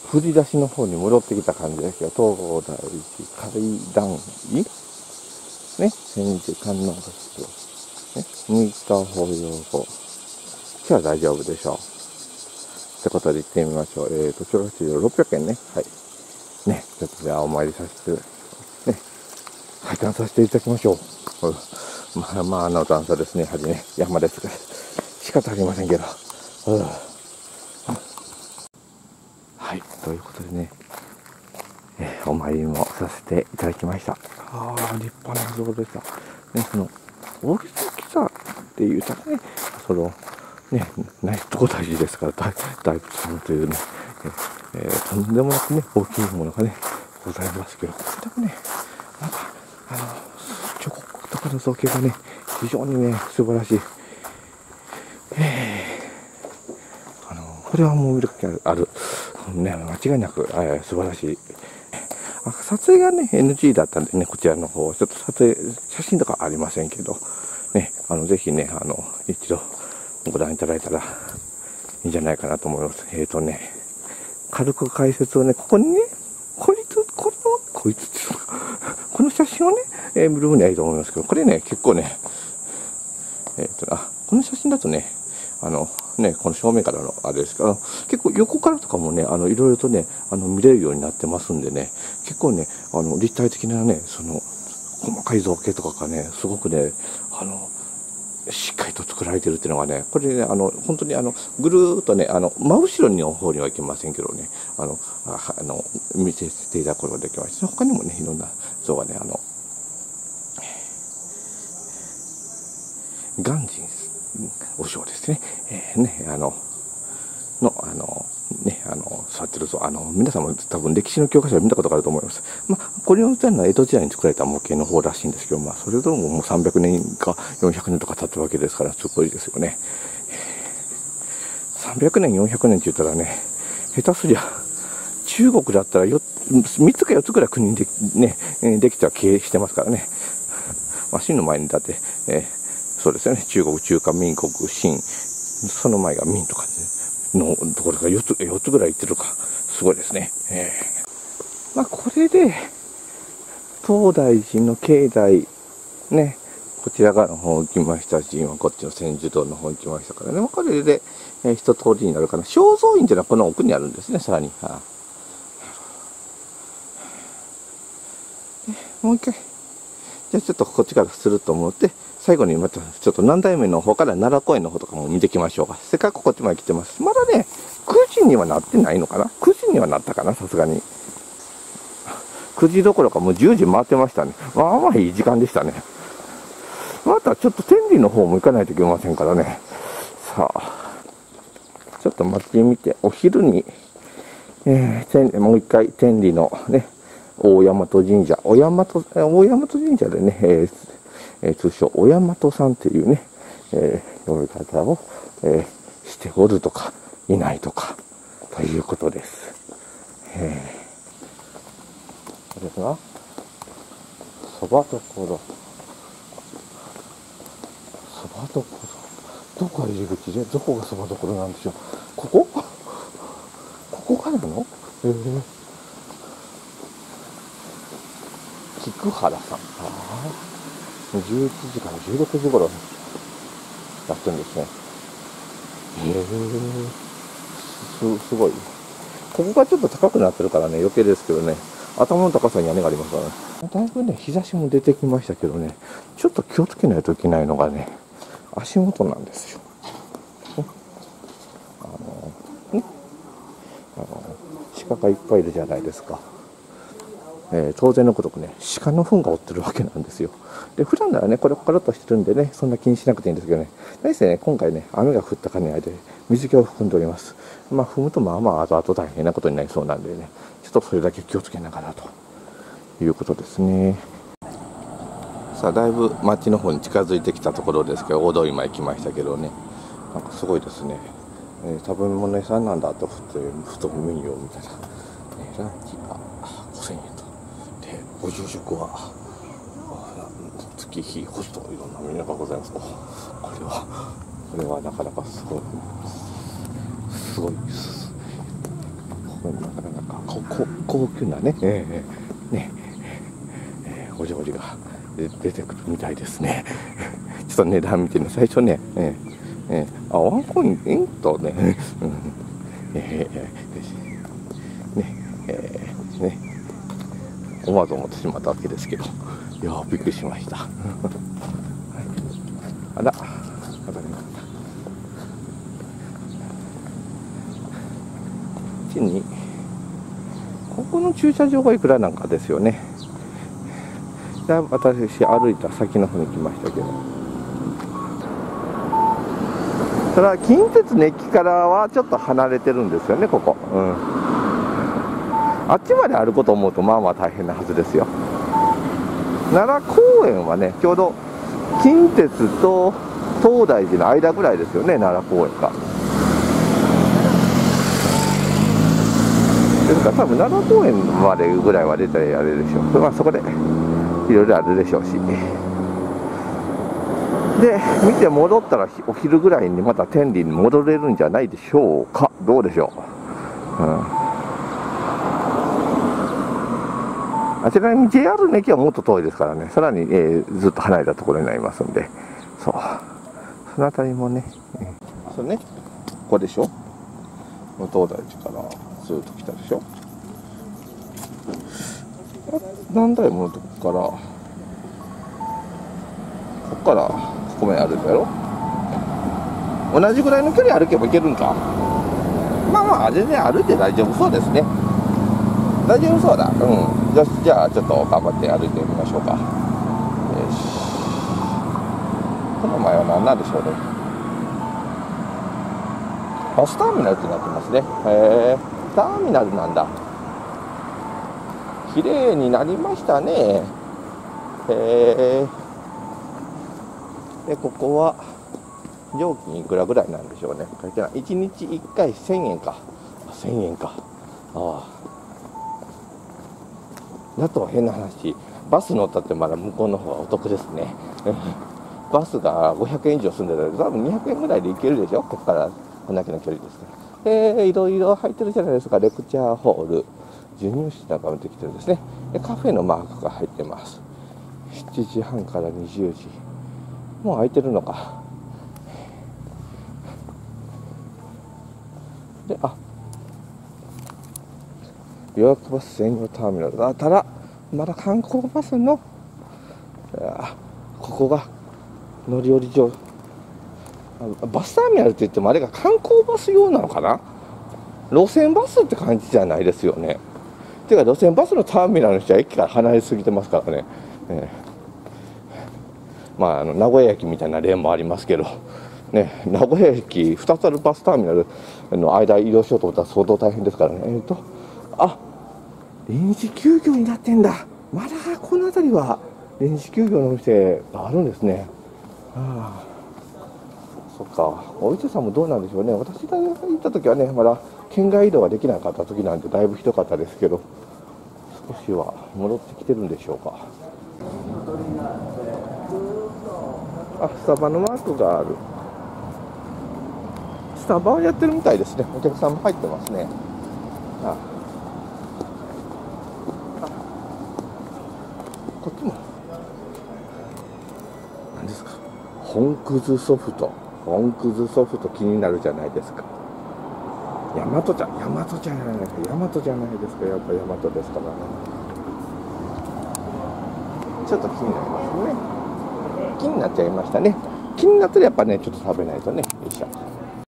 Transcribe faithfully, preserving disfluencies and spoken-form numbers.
振り出しの方に戻ってきた感じですけど、東大寺階段医ね、千手観音活動、ね、向いた法要後、今日は大丈夫でしょう。ってことで行ってみましょう。えーと、ちょろちょろろっぴゃくえんね。はい。ね、ちょっとじゃあお参りさせて、ね、拝観させていただきましょう。うん、まあまあ、あの段差ですね。はじめ、山ですから。仕方ありませんけど。うん、はい、ということでね、えー、お参りもさせていただきました。ああ、立派な像でした。ね、その、大きさっていうとね、その、ね、ナイトコ大事ですから、大大仏様というね、えー、とんでもなくね、大きいものがね、ございますけど、これでもね、なんか、あの、彫刻とかの造形がね、非常にね、素晴らしい。えー、あの、これはもう見る機会ある。ね、間違いなく、えー、素晴らしい。撮影がね、エヌジー だったんでね、こちらの方、ちょっと撮影、写真とかありませんけど、ね、あの、ぜひね、あの、一度ご覧いただいたらいいんじゃないかなと思います。えーとね、軽く解説をね、ここにね、こいつ、これの、こいつっていうのか、この写真をね、えー、見る分にはいいと思いますけど、これね、結構ね、えーと、あ、この写真だとね、あの、ね、この正面からのあれですけど、結構横からとかもね、あの、いろいろとね、あの、見れるようになってますんでね、結構ね、あの、立体的なね、その、細かい造形とかがね、すごくね、あの、しっかりと作られてるっていうのがね、これね、あの、本当にあの、ぐるーっとね、あの、真後ろの方にはいけませんけどね、あの、ああの、見せていただくことができました。他にもね、いろんな像がね、あの、鑑真和尚ですね、えー、ね、あの、の、あの、ね、あの、座ってるぞ。あの、皆さんも多分歴史の教科書で見たことがあると思います。まあ、これを言ったのは江戸時代に作られた模型の方らしいんですけど、まあ、それとももうさんびゃくねんかよんひゃくねんとか経ったわけですから、すごいですよね。さんびゃくねん、よんひゃくねんって言ったらね、下手すりゃ、中国だったらよみっつかよっつくらい国にで、ね、できた経営してますからね。まあ、清の前にだって、えー、そうですよね、中国、中華民国、清、その前が民とかのところがよっつ、よっつぐらい行ってるか、すごいですね。えー、まあ、これで、東大寺の境内、ね、こちら側の方行きましたし、今こっちの千住堂の方行きましたからね、まあ、これで、えー、一通りになるかな。正蔵院というのはこの奥にあるんですね、さらに。はあ、もう一回、じゃあちょっとこっちからすると思って、最後にまたちょっと南大門の方から奈良公園の方とかも見てきましょうか。せっかくこっちまで来てます。まだね、くじにはなってないのかな ?く 時にはなったかな、さすがに。くじどころかもうじゅうじ回ってましたね。まあまあいい時間でしたね。またちょっと天理の方も行かないといけませんからね。さあ、ちょっと待ってみて、お昼に、えー、もう一回天理のね、大大和神社、大大和、大大和神社でね、えーえー、通称、大大和さんっていうね、えー、呼び方を、えー、しておるとか、いないとか、ということです。えー、ですが、そばどころ、そばどころ、どこが入り口で、どこがそばどころなんでしょう。ここここからのえー、菊原さん。ああ、じゅういちじからじゅうろくじ頃やってるんですね。へえ、す、すごい。ここがちょっと高くなってるからね、余計ですけどね、頭の高さに屋根がありますからね。だいぶね、日差しも出てきましたけどね、ちょっと気をつけないといけないのがね、足元なんですよ。あの、ね、あの、鹿がいっぱいいるじゃないですか。えー、当然のごとくね、鹿の糞が追ってるわけなんですよ。で、普段ならね、これコロッとしてるんでね、そんな気にしなくていいんですけどね、何せね、今回ね、雨が降った兼ね合いで水気を含んでおります。まあ、踏むとまあまあ後々大変なことになりそうなんでね、ちょっとそれだけ気をつけながらということですね。さあ、だいぶ町の方に近づいてきたところですけど、大通り前来ましたけどね、なんかすごいですね。えー、食べ物屋さんなんだと、ふと、ふとメニューを見たら、ね、ランチがごせんえんと。で、ご住職は、月日ホスト、いろんなメニューがございます。これは、これはなかなかすごい、すごいです。 なかなか高高級なね、えー、ね、えー、お料理が出てくるみたいですね。ちょっと値段見てね、最初ね、えーえー、あ、ワンコイン、えんとね、うん、えー、ね、えー、ね、思わず思ってしまったわけですけど、いやー、びっくりしました。はい、あら、わかりました。ちに、ここの駐車場がいくらなんかですよね。じゃあ私歩いた先の方に来ましたけど、ただ近鉄の駅からはちょっと離れてるんですよね、ここ。うん、あっちまで歩こうと思うとまあまあ大変なはずですよ。奈良公園はね、ちょうど近鉄と東大寺の間ぐらいですよね、奈良公園が。ですから多分奈良公園までぐらいは出たらあれでしょう。まあそこでいろいろあるでしょうし。で、見て戻ったらお昼ぐらいにまた天理に戻れるんじゃないでしょうか。どうでしょう。うん、あちらに ジェイアール の駅はもっと遠いですからね、さらに、えー、ずっと離れたところになりますんで、そう、そのあたりもね、えー、そうね、ここでしょ、東大寺からずっと来たでしょ。何台ものとこから、ここからここまで歩いたやろ。同じぐらいの距離歩けばいけるんか。まあまあ全然歩いて大丈夫そうですね。大丈夫そうだ。うん。よし、じゃあちょっと頑張って歩いてみましょうか。よし。この前は何なんでしょうね。バスターミナルってなってますね。へえ、ターミナルなんだ。綺麗になりましたね。へえ。で、ここは料金いくらぐらいなんでしょうね。書いてない。いちにちいっかいせんえんか。せんえんか。ああ。だと変な話、バス乗ったってまだ向こうの方がお得ですね。バスがごひゃくえん以上住んでたら多分にひゃくえんぐらいで行けるでしょ。ここからこんだけの距離ですから。えー、いろいろ入ってるじゃないですか。レクチャーホール、授乳室なんかもできてるんですね。でカフェのマークが入ってます。しちじはんからにじゅうじ。もう開いてるのか。で、あ、予約バス専用ターミナルだ。ただまだ観光バスのここが乗り降り場。バスターミナルって言ってもあれが観光バス用なのかな。路線バスって感じじゃないですよね。ていうか路線バスのターミナルの人は駅から離れすぎてますからね。えー、まあ、あの名古屋駅みたいな例もありますけど、ね、名古屋駅ふたつあるバスターミナルの間移動しようと思ったら相当大変ですからね。えーとあ、臨時休業になってんだ。まだこの辺りは臨時休業のお店があるんですね。はあ、そっか。お医者さんもどうなんでしょうね。私が行った時はね、まだ県外移動ができなかった時なんてだいぶひどかったですけど、少しは戻ってきてるんでしょうか。あ、スタバのマークがある。スタバをやってるみたいですね。お客さんも入ってますね。ああ、こっちも何ですか。本くずソフト。本くずソフト気になるじゃないですか。大和茶、大和茶じゃないですか。大和じゃないですか。やっぱ大和ですからね。ちょっと気になりますね。気になっちゃいましたね。気になったらやっぱね、ちょっと食べないとね。よいしょ。